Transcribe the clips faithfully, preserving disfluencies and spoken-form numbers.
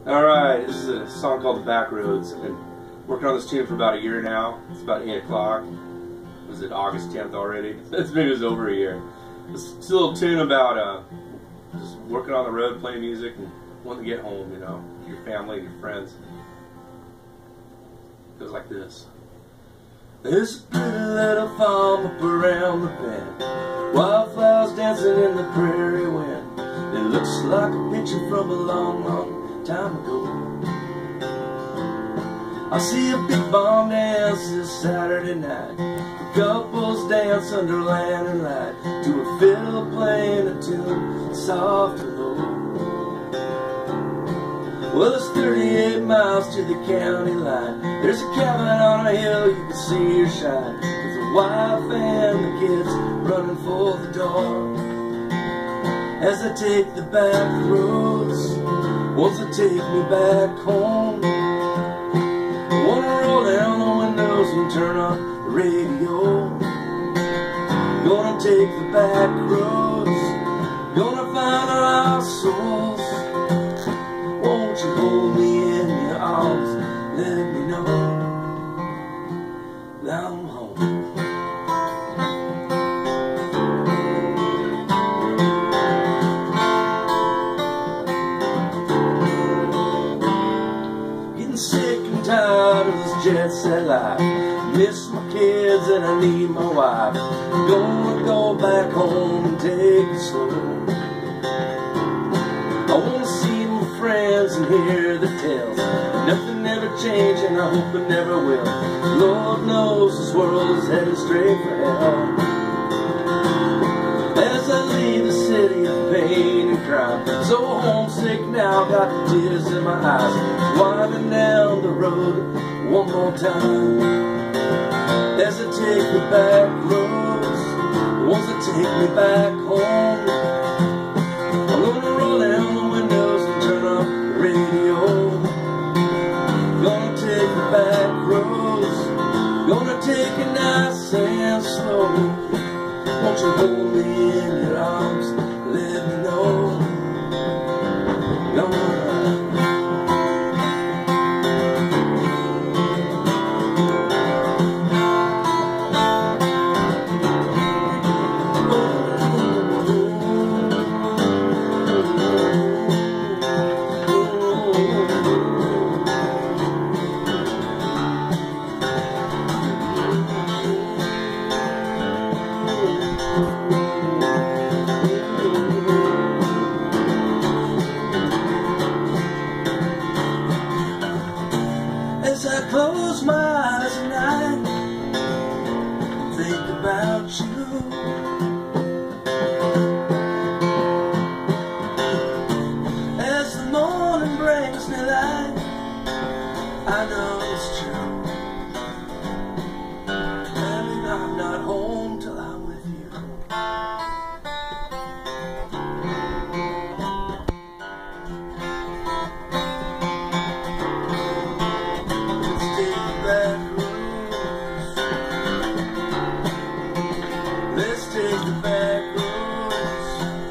Alright, this is a song called The Back Roads. I've been working on this tune for about a year now. It's about eight o'clock. Was it August tenth already? It's maybe it was over a year. It's a little tune about uh, just working on the road, playing music, and wanting to get home, you know, to your family and your friends. It goes like this. There's a pretty little farm up around the bend, wildflowers dancing in the prairie wind. It looks like a picture from a long, long time ago. I see a big barn dance this Saturday night. The couples dance under lantern light to a fiddle playing a tune soft and low. Well, it's thirty-eight miles to the county line. There's a cabin on a hill you can see her shine, with a wife and the kids running for the door. As I take the back roads, once I take me back home, I wanna roll down the windows and turn on the radio. Gonna take the back roads, gonna find our lost souls. Won't you hold me in your arms and let me know that I'm home? Getting sick and tired of this jet set life. Miss my kids and I need my wife. Gonna go back home and take it slow. I wanna see my friends and hear the tales. Nothing ever changed and I hope it never will. Lord knows this world is headed straight for hell. As I leave the city of pain and crime, so homesick now, got tears in my eyes, winding down the road one more time. As I take the back roads, once I take me back home, I'm gonna roll down the windows and turn up the radio. Gonna take the back roads, gonna take it nice and slow. Won't you hold me in your arms, let me know you're right. As I close my eyes at night, think about you. As the morning brings me light, I know it's true. And I'm not home till I'm with you. Let's take the back roads.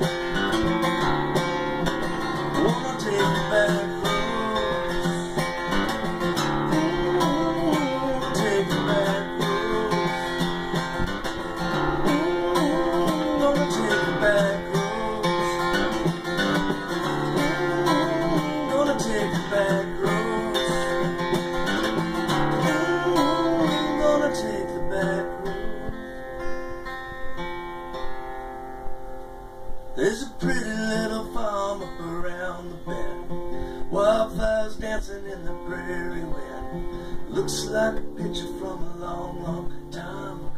Wanna take the back roads. Ooh, take the back roads. Ooh, gonna take the back roads. Ooh, gonna take the back roads. Ooh, gonna take the back roads. There's a pretty little farm up around the bend, wildflowers dancing in the prairie wind. Looks like a picture from a long, long time ago.